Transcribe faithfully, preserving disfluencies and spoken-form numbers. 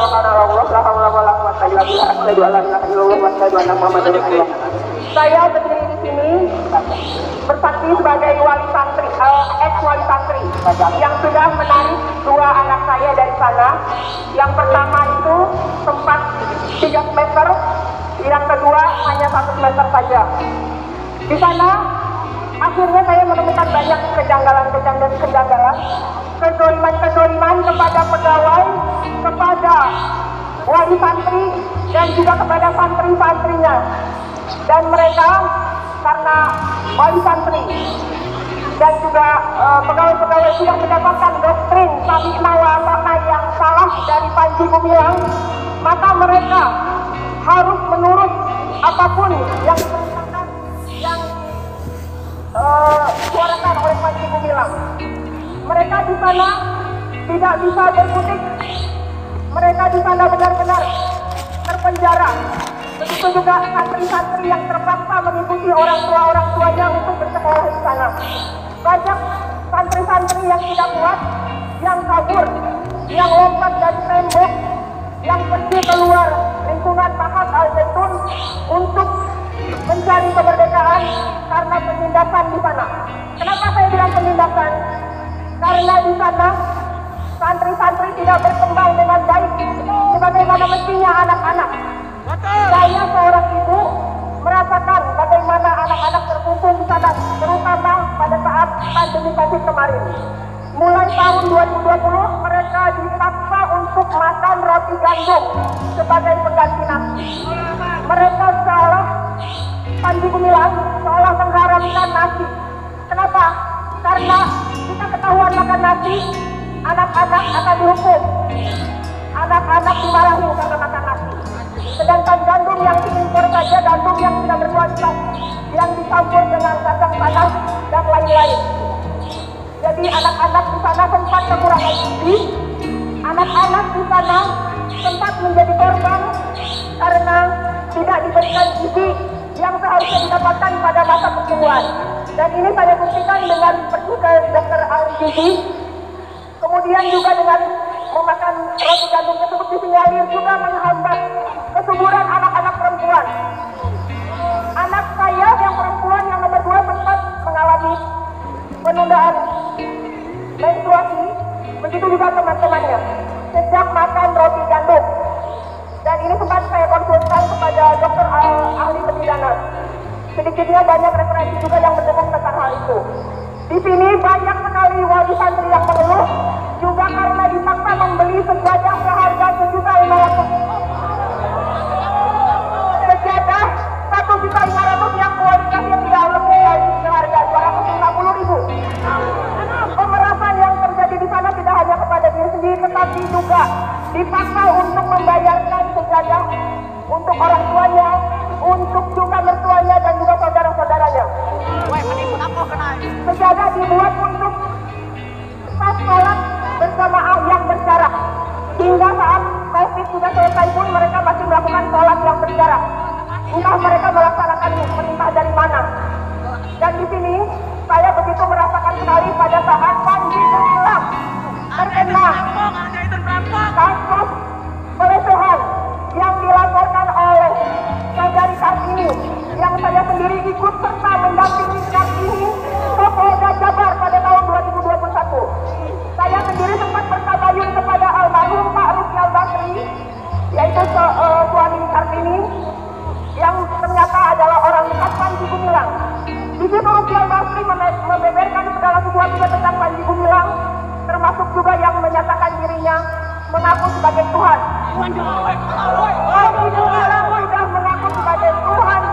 Saya berdiri di sini bersaksi sebagai wali santri, uh, ex wali santri yang sudah menarik dua anak saya dari sana. Yang pertama itu sempat tiga meter, yang kedua hanya satu meter saja. Di sana akhirnya saya menemukan banyak kejanggalan-kejanggalan, kejanggalan, kezoliman-kezoliman kepada pegawai, kepada wali santri, dan juga kepada santri-santrinya. Dan mereka karena wali santri dan juga pegawai-pegawai uh, sudah mendapatkan doktrin sami'na wa ata'na yang salah dari Panji Gumilang, maka mereka harus menurut apapun yang diperintahkan, yang disuarakan uh, oleh Panji Gumilang. Mereka di sana tidak bisa berkutik, mereka di sana benar-benar terpenjara. Begitu juga santri-santri yang terpaksa mengikuti orang tua-orang tuanya untuk bersekolah di sana. Banyak santri-santri yang tidak kuat, yang kabur, yang lompat dari tembok, yang pergi keluar lingkungan Mahat Al-Zaitun untuk mencari kemerdekaan karena penindasan di sana. Kenapa saya bilang penindasan? Karena di sana santri-santri tidak berkembang dengan baik sebagaimana mestinya anak-anak. Saya seorang ibu merasakan bagaimana anak-anak terkumpul di sana, terutama pada saat pandemi COVID kemarin. Mulai tahun dua ribu dua puluh mereka dipaksa untuk makan roti gandum sebagai pengganti nasi. Mereka seolah Panji Gumilang seolah mengharamkan nasi. Kenapa? Karena kita ketahuan makan nasi, anak-anak akan dihukum. Anak-anak dimarahi karena makan nasi. Sedangkan gandum yang diimpor saja, gandum yang tidak berkualitas, yang dicampur dengan kacang tanah dan lain-lain. Jadi anak-anak di sana sempat kekurangan gizi, anak-anak di sana sempat menjadi korban karena tidak diberikan gizi yang seharusnya didapatkan pada masa pertumbuhan. Dan ini saya buktikan dengan pergi ke dokter ahli gizi, kemudian juga dengan memakan roti gandum tersebut disinyalir juga menghambat kesuburan anak-anak perempuan. Anak saya yang perempuan yang nomor dua sempat mengalami penundaan menstruasi, begitu juga teman-temannya sejak makan roti gandum. Dan ini sempat saya konsultasi kepada dokter ahli pendidana. Sedikitnya banyak referensi juga yang mendukung tentang hal itu. Di sini banyak sekali wali santri yang mengeluh juga karena dipaksa membeli sejadah seharga sejuta lima ratus. Sejadah satu juta lima ratus yang kualitasnya tidak lebih dari seharga dua ratus lima puluh ribu. Pemerasan yang terjadi di sana tidak hanya kepada diri sendiri, tetapi juga dipaksa untuk membayarkan sejadah untuk orang tuanya, untuk juga mertuanya dan juga saudara-saudaranya. Sejadah dibuat untuk pas sholat berjamaah yang berjarak. Hingga saat COVID sudah selesai pun mereka masih melakukan sholat yang berjarak. Entah mereka melaksanakan perintah dari mana. Dan di sini saya begitu merasakan sekali pada saat Panji Gumilang terkena kasus pelecehan yang dilaporkan oleh saudari Kartini, yang saya sendiri ikut serta mendampingi Kartini ke Polda Jabar pada tahun dua ribu dua puluh satu. Saya sendiri sempat bertabayun kepada almarhum Pak Ruki Al-Basri, yaitu su uh, suami Kartini, yang ternyata adalah orang dekat Panji Gumilang. Di situ Ruki Al-Basri membeberkan segala sesuatu tentang Panji Gumilang, termasuk juga yang menyatakan dirinya mengaku sebagai Tuhan. Panji Gumilang sudah mengaku sebagai Tuhan